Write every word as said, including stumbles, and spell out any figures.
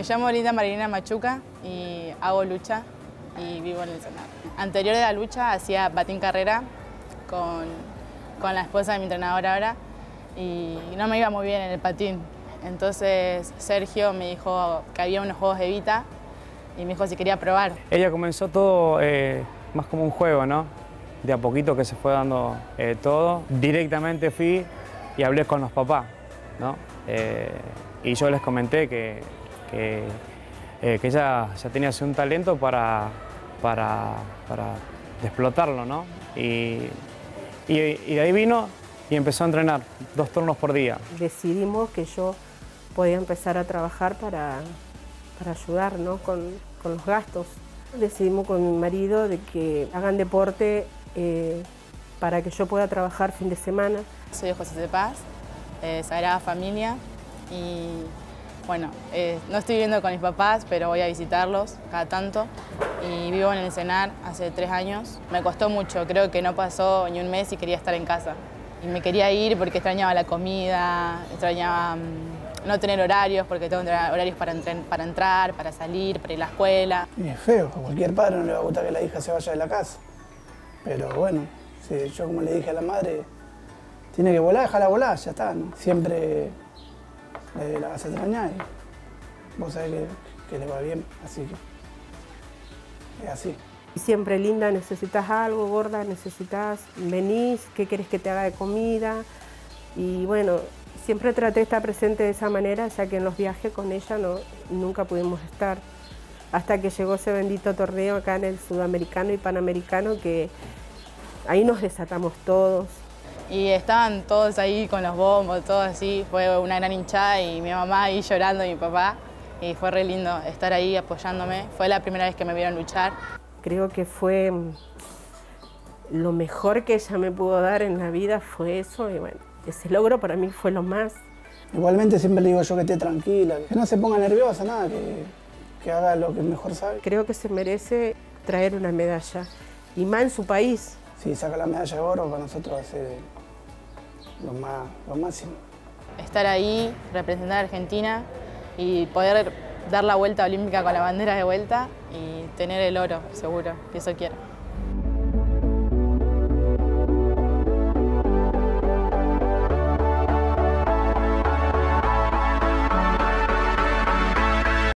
llamo Linda Marilina Machuca y hago lucha y vivo en el Ensenada. Anterior de la lucha hacía patín carrera con, con la esposa de mi entrenadora ahora y no me iba muy bien en el patín. Entonces Sergio me dijo que había unos juegos de Evita y me dijo si quería probar. Ella comenzó todo eh, más como un juego, ¿no? De a poquito que se fue dando eh, todo. Directamente fui y hablé con los papás, ¿no? Eh, y yo les comenté que, que, eh, que ella ya tenía así un talento para, para, para explotarlo, ¿no? Y, y, y de ahí vino y empezó a entrenar dos turnos por día. Decidimos que yo podía empezar a trabajar para, para ayudar, ¿no? con, con los gastos. Decidimos con mi marido de que hagan deporte eh, para que yo pueda trabajar fin de semana. Soy de José de Paz, eh, Sagrada Familia y bueno, eh, no estoy viviendo con mis papás, pero voy a visitarlos cada tanto y vivo en el Ensenada hace tres años. Me costó mucho, creo que no pasó ni un mes y quería estar en casa. Y me quería ir porque extrañaba la comida, extrañaba um, no tener horarios porque tengo horarios para, para entrar, para salir, para ir a la escuela. Y es feo, a cualquier padre no le va a gustar que la hija se vaya de la casa. Pero bueno, sí, yo como le dije a la madre, tiene que volar, déjala volar, ya está, ¿no? Siempre eh, la vas a extrañar y vos sabés que, que le va bien, así que es así. Siempre, Linda, necesitas algo, gorda, necesitas, venís, ¿qué querés que te haga de comida? Y bueno, siempre traté de estar presente de esa manera, ya que en los viajes con ella no, nunca pudimos estar. Hasta que llegó ese bendito torneo acá en el Sudamericano y Panamericano, que ahí nos desatamos todos. Y estaban todos ahí con los bombos, todo así, fue una gran hinchada y mi mamá ahí llorando y mi papá. Y fue re lindo estar ahí apoyándome, fue la primera vez que me vieron luchar. Creo que fue lo mejor que ella me pudo dar en la vida, fue eso, y bueno, ese logro para mí fue lo más. Igualmente siempre le digo yo que esté tranquila, que no se ponga nerviosa, nada, que, que haga lo que mejor sabe. Creo que se merece traer una medalla, y más en su país. Si saca la medalla de oro, para nosotros va a ser lo, más, lo máximo. Estar ahí, representar a Argentina y poder dar la vuelta olímpica con la bandera de vuelta y tener el oro, seguro, que eso quiero.